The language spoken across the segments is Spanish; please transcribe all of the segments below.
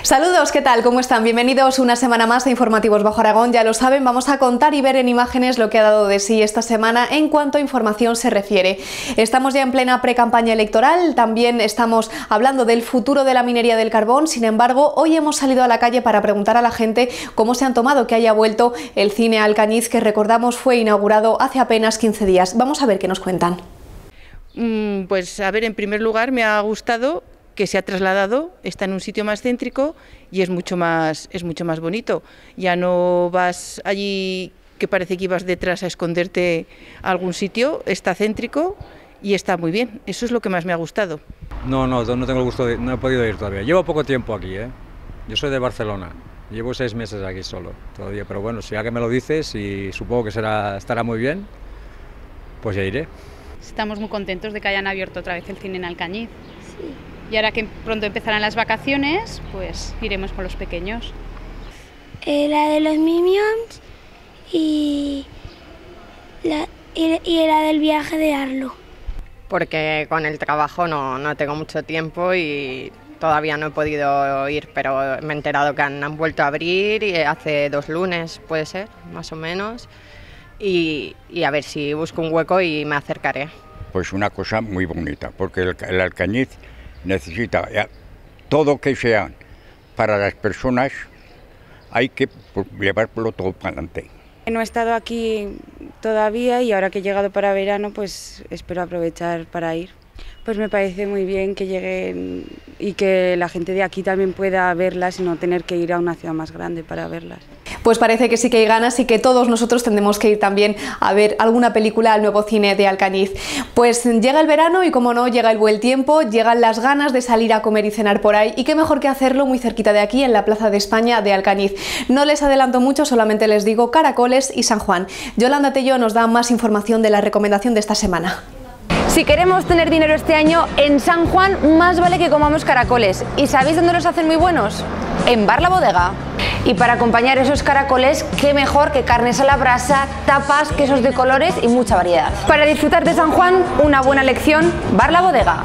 Saludos, ¿qué tal? ¿Cómo están? Bienvenidos una semana más a Informativos Bajo Aragón. Ya lo saben, vamos a contar y ver en imágenes lo que ha dado de sí esta semana en cuanto a información se refiere. Estamos ya en plena pre-campaña electoral, también estamos hablando del futuro de la minería del carbón. Sin embargo, hoy hemos salido a la calle para preguntar a la gente cómo se han tomado que haya vuelto el cine Alcañiz, que recordamos fue inaugurado hace apenas 15 días. Vamos a ver qué nos cuentan. Pues a ver, en primer lugar me ha gustado que se ha trasladado, está en un sitio más céntrico y es mucho más bonito. Ya no vas allí que parece que ibas detrás a esconderte a algún sitio, está céntrico y está muy bien. Eso es lo que más me ha gustado. No tengo el gusto no he podido ir todavía. Llevo poco tiempo aquí, ¿eh? Yo soy de Barcelona, llevo 6 meses aquí solo todavía, pero bueno, si alguien me lo dices y supongo que estará muy bien, pues ya iré. Estamos muy contentos de que hayan abierto otra vez el cine en Alcañiz. Sí. Y ahora que pronto empezarán las vacaciones, pues iremos con los pequeños. La de los Minions y la del viaje de Arlo. Porque con el trabajo no tengo mucho tiempo y todavía no he podido ir, pero me he enterado que han vuelto a abrir y hace 2 lunes, puede ser, más o menos. Y a ver si busco un hueco y me acercaré. Pues una cosa muy bonita, porque el Alcañiz necesita todo que sea para las personas, hay que llevarlo todo para adelante. No he estado aquí todavía y ahora que he llegado para verano, pues espero aprovechar para ir. Pues me parece muy bien que lleguen y que la gente de aquí también pueda verlas y no tener que ir a una ciudad más grande para verlas. Pues parece que sí que hay ganas y que todos nosotros tendremos que ir también a ver alguna película al nuevo cine de Alcañiz. Pues llega el verano y, como no, llega el buen tiempo, llegan las ganas de salir a comer y cenar por ahí, y qué mejor que hacerlo muy cerquita de aquí, en la Plaza de España de Alcañiz. No les adelanto mucho, solamente les digo caracoles y San Juan. Yolanda Tello nos da más información de la recomendación de esta semana. Si queremos tener dinero este año, en San Juan más vale que comamos caracoles. ¿Y sabéis dónde los hacen muy buenos? En Bar La Bodega. Y para acompañar esos caracoles, qué mejor que carnes a la brasa, tapas, quesos de colores y mucha variedad. Para disfrutar de San Juan, una buena elección, Bar La Bodega.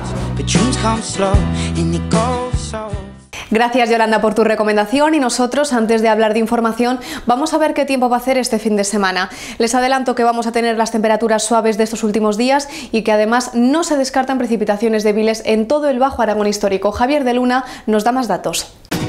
Gracias, Yolanda, por tu recomendación, y nosotros, antes de hablar de información, vamos a ver qué tiempo va a hacer este fin de semana. Les adelanto que vamos a tener las temperaturas suaves de estos últimos días y que además no se descartan precipitaciones débiles en todo el Bajo Aragón histórico. Javier de Luna nos da más datos.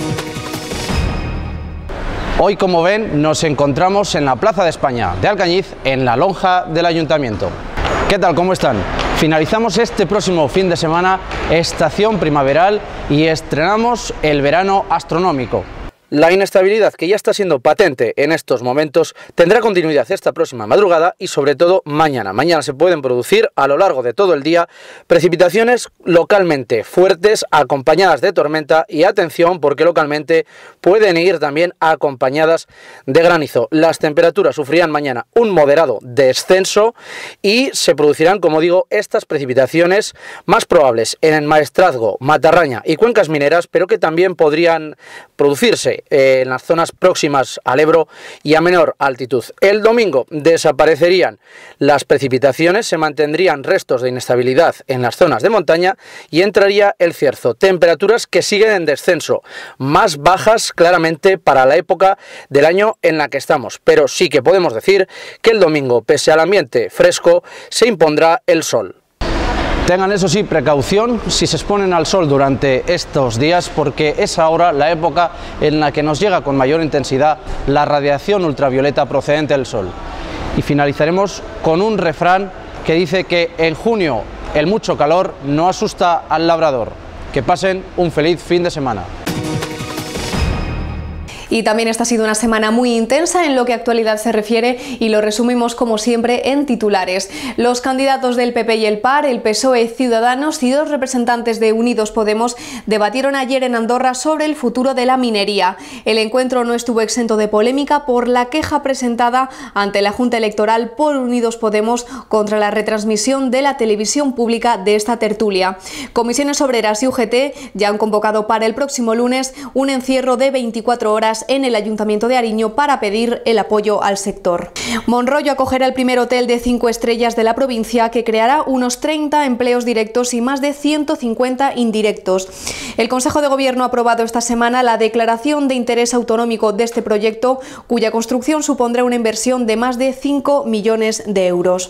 Hoy, como ven, nos encontramos en la Plaza de España de Alcañiz, en la lonja del Ayuntamiento. ¿Qué tal? ¿Cómo están? Finalizamos este próximo fin de semana estación primaveral y estrenamos el verano astronómico. La inestabilidad, que ya está siendo patente en estos momentos, tendrá continuidad esta próxima madrugada y sobre todo mañana. Mañana se pueden producir a lo largo de todo el día precipitaciones localmente fuertes acompañadas de tormenta, y atención porque localmente pueden ir también acompañadas de granizo. Las temperaturas sufrirán mañana un moderado descenso y se producirán, como digo, estas precipitaciones más probables en el Maestrazgo, Matarraña y cuencas mineras, pero que también podrían producirse en las zonas próximas al Ebro y a menor altitud. El domingo desaparecerían las precipitaciones, se mantendrían restos de inestabilidad en las zonas de montaña y entraría el cierzo. Temperaturas que siguen en descenso, más bajas claramente para la época del año en la que estamos, pero sí que podemos decir que el domingo, pese al ambiente fresco, se impondrá el sol. Tengan, eso sí, precaución si se exponen al sol durante estos días, porque es ahora la época en la que nos llega con mayor intensidad la radiación ultravioleta procedente del sol. Y finalizaremos con un refrán que dice que en junio el mucho calor no asusta al labrador. Que pasen un feliz fin de semana. Y también esta ha sido una semana muy intensa en lo que a actualidad se refiere, y lo resumimos como siempre en titulares. Los candidatos del PP y el PAR, el PSOE, Ciudadanos y 2 representantes de Unidos Podemos debatieron ayer en Andorra sobre el futuro de la minería. El encuentro no estuvo exento de polémica por la queja presentada ante la Junta Electoral por Unidos Podemos contra la retransmisión de la televisión pública de esta tertulia. Comisiones Obreras y UGT ya han convocado para el próximo lunes un encierro de 24 horas en el Ayuntamiento de Ariño para pedir el apoyo al sector. Monroyo acogerá el primer hotel de 5 estrellas de la provincia, que creará unos 30 empleos directos y más de 150 indirectos. El Consejo de Gobierno ha aprobado esta semana la declaración de interés autonómico de este proyecto, cuya construcción supondrá una inversión de más de 5 millones de euros.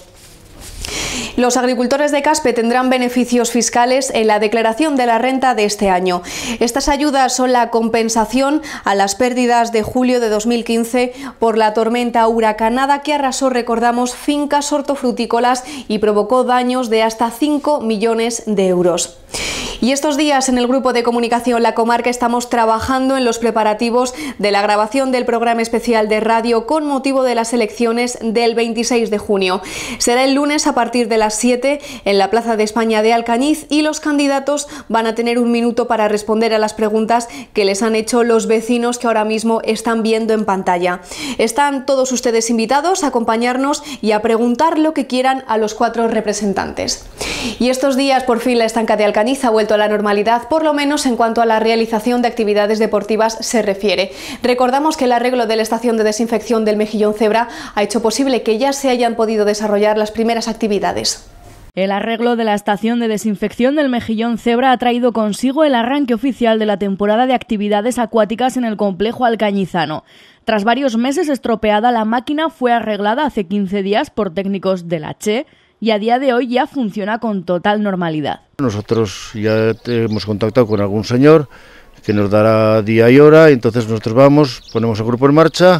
Los agricultores de Caspe tendrán beneficios fiscales en la declaración de la renta de este año. Estas ayudas son la compensación a las pérdidas de julio de 2015 por la tormenta huracanada que arrasó, recordamos, fincas hortofrutícolas y provocó daños de hasta 5 millones de euros. Y estos días en el grupo de comunicación La Comarca estamos trabajando en los preparativos de la grabación del programa especial de radio con motivo de las elecciones del 26 de junio. Será el lunes a partir de las 7 en la Plaza de España de Alcañiz y los candidatos van a tener un minuto para responder a las preguntas que les han hecho los vecinos que ahora mismo están viendo en pantalla. Están todos ustedes invitados a acompañarnos y a preguntar lo que quieran a los 4 representantes. Y estos días por fin la estanca de Alcañiz ha vuelto a la normalidad, por lo menos en cuanto a la realización de actividades deportivas se refiere. Recordamos que el arreglo de la estación de desinfección del Mejillón Cebra ha hecho posible que ya se hayan podido desarrollar las primeras actividades. El arreglo de la estación de desinfección del Mejillón Cebra ha traído consigo el arranque oficial de la temporada de actividades acuáticas en el complejo alcañizano. Tras varios meses estropeada, la máquina fue arreglada hace 15 días por técnicos de la CHE y a día de hoy ya funciona con total normalidad. Nosotros ya hemos contactado con algún señor que nos dará día y hora, y entonces nosotros vamos, ponemos el grupo en marcha,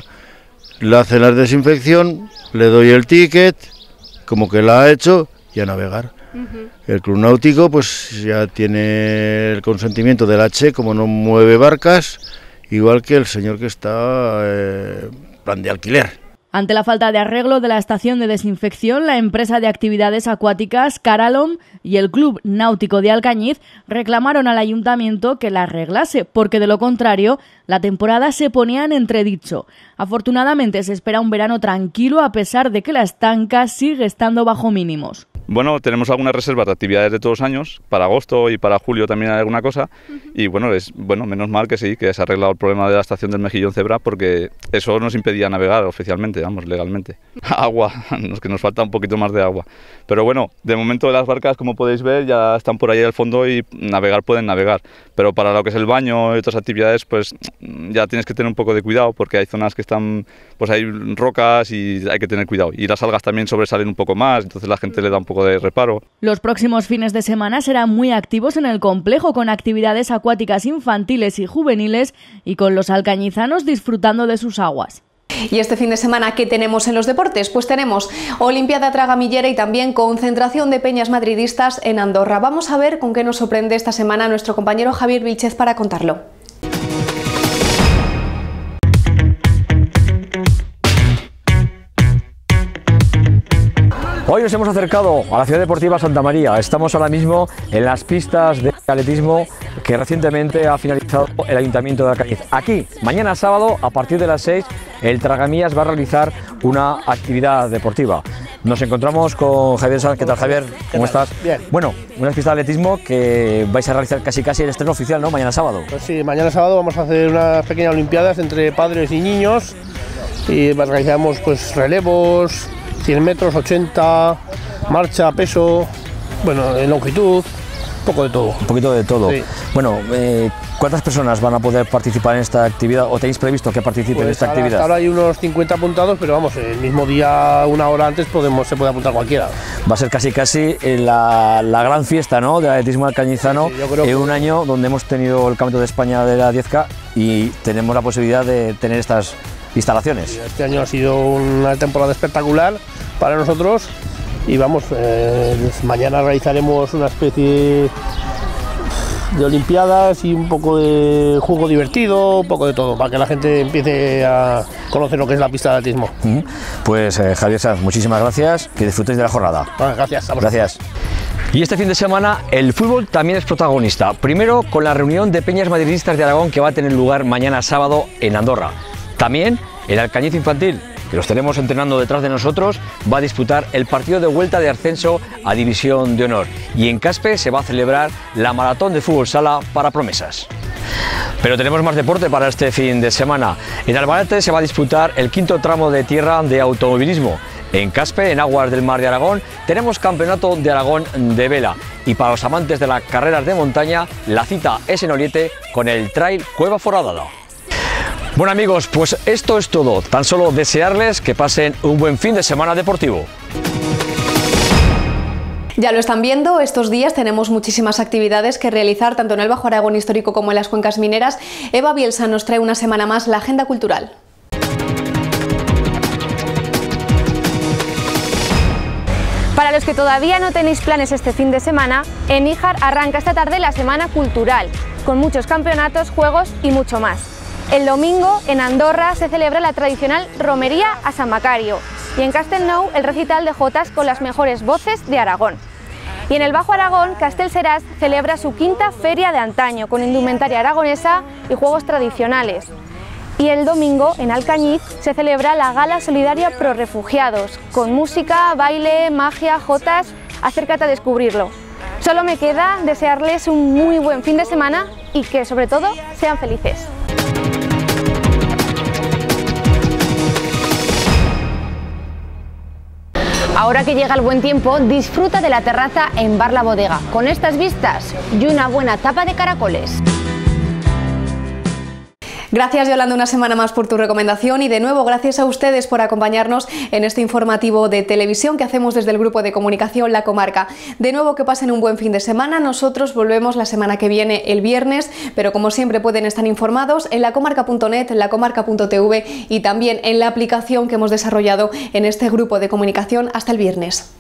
le hacen la desinfección, le doy el ticket, como que la ha hecho, y a navegar. El club náutico pues ya tiene el consentimiento de la CHE, como no mueve barcas, igual que el señor que está plan de alquiler. Ante la falta de arreglo de la estación de desinfección, la empresa de actividades acuáticas Caralom y el Club Náutico de Alcañiz reclamaron al ayuntamiento que la arreglase, porque de lo contrario la temporada se ponía en entredicho. Afortunadamente se espera un verano tranquilo a pesar de que la estanca sigue estando bajo mínimos. Bueno, tenemos algunas reservas de actividades de todos los años, para agosto y para julio también hay alguna cosa, y bueno, menos mal que sí, que se ha arreglado el problema de la estación del Mejillón Cebra, porque eso nos impedía navegar oficialmente, legalmente. Agua, que nos falta un poquito más de agua. Pero bueno, de momento las barcas, como podéis ver, ya están por ahí al fondo y pueden navegar. Pero para lo que es el baño y otras actividades, pues ya tienes que tener un poco de cuidado, porque hay zonas que están, pues hay rocas y hay que tener cuidado. Y las algas también sobresalen un poco más, entonces la gente le da un poco de reparo. Los próximos fines de semana serán muy activos en el complejo, con actividades acuáticas infantiles y juveniles y con los alcañizanos disfrutando de sus aguas. Y este fin de semana, ¿qué tenemos en los deportes? Pues tenemos Olimpiada Tragamillera y también concentración de peñas madridistas en Andorra. Vamos a ver con qué nos sorprende esta semana nuestro compañero Javier Vilchez para contarlo. Hoy nos hemos acercado a la ciudad deportiva Santa María. Estamos ahora mismo en las pistas de atletismo que recientemente ha finalizado el Ayuntamiento de Alcañiz. Aquí, mañana sábado, a partir de las 6, el Tragamillas va a realizar una actividad deportiva. Nos encontramos con Javier Sanz. ¿Qué tal, Javier? ¿Cómo estás? Bien. Bueno, una pista de atletismo que vais a realizar casi el estreno oficial, ¿no? Mañana sábado. Pues sí, mañana sábado vamos a hacer unas pequeñas olimpiadas entre padres y niños y realizamos pues relevos, 100 metros, 80, marcha, peso, bueno, en longitud, un poco de todo. Un poquito de todo. Sí. Bueno, ¿cuántas personas van a poder participar en esta actividad o tenéis previsto que participen en esta actividad? Ahora hay unos 50 apuntados, pero vamos, el mismo día, una hora antes, se puede apuntar cualquiera. Va a ser casi la gran fiesta, ¿no?, del atletismo alcañizano, sí, en un año donde hemos tenido el Campeonato de España de la 10K y tenemos la posibilidad de tener estas instalaciones. Sí, este año ha sido una temporada espectacular para nosotros y vamos, mañana realizaremos una especie de olimpiadas y un poco de juego divertido, un poco de todo, para que la gente empiece a conocer lo que es la pista de atletismo. Pues Javier Sanz, muchísimas gracias, que disfrutéis de la jornada. Bueno, gracias. Gracias. Y este fin de semana el fútbol también es protagonista, primero con la reunión de peñas madridistas de Aragón que va a tener lugar mañana sábado en Andorra. También el Alcañiz Infantil, que los tenemos entrenando detrás de nosotros, va a disputar el partido de vuelta de ascenso a División de Honor. Y en Caspe se va a celebrar la maratón de fútbol sala para promesas. Pero tenemos más deporte para este fin de semana. En Albarete se va a disputar el quinto tramo de tierra de automovilismo. En Caspe, en aguas del Mar de Aragón, tenemos Campeonato de Aragón de vela. Y para los amantes de las carreras de montaña, la cita es en Oliete con el Trail Cueva Foradada. Bueno amigos, pues esto es todo. Tan solo desearles que pasen un buen fin de semana deportivo. Ya lo están viendo, estos días tenemos muchísimas actividades que realizar tanto en el Bajo Aragón histórico como en las cuencas mineras. Eva Bielsa nos trae una semana más la agenda cultural. Para los que todavía no tenéis planes este fin de semana, en Níjar arranca esta tarde la Semana Cultural, con muchos campeonatos, juegos y mucho más. El domingo, en Andorra, se celebra la tradicional romería a San Macario y en Castellnou el recital de jotas con las mejores voces de Aragón. Y en el Bajo Aragón, Castellseràs celebra su quinta feria de antaño con indumentaria aragonesa y juegos tradicionales. Y el domingo, en Alcañiz, se celebra la Gala Solidaria Pro Refugiados, con música, baile, magia, jotas. Acércate a descubrirlo. Solo me queda desearles un muy buen fin de semana y que, sobre todo, sean felices. Ahora que llega el buen tiempo, disfruta de la terraza en Bar La Bodega, con estas vistas y una buena tapa de caracoles. Gracias Yolanda una semana más por tu recomendación y de nuevo gracias a ustedes por acompañarnos en este informativo de televisión que hacemos desde el grupo de comunicación La Comarca. De nuevo que pasen un buen fin de semana, nosotros volvemos la semana que viene el viernes, pero como siempre pueden estar informados en lacomarca.net, en lacomarca.tv y también en la aplicación que hemos desarrollado en este grupo de comunicación. Hasta el viernes.